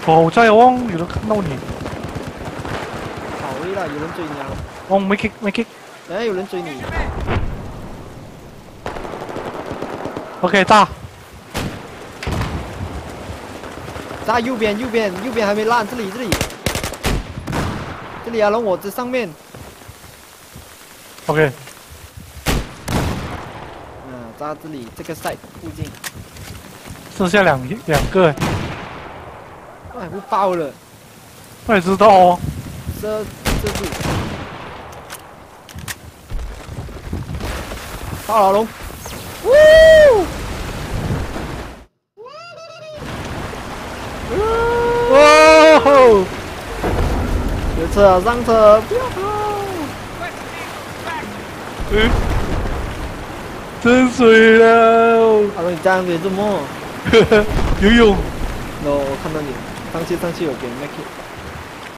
我在啊，汪，有人看到你。 跑位了，有人追你啊！ 汪，没 kick，没 kick。 哎，有人追你。 OK， 炸。 炸右边，右边，右边还没烂，这里，这里啊，龙我这上面。 OK。 炸这里这个 site 附近。 剩下两个。 哎，不爆了。 我也知道哦。 这住。爆老龙。呜！ 哦！ 有车啊，上车！不要跑！ 真水了！ 阿龙，你在那边做么？ 游泳。 我看到你，上去，有边 make it。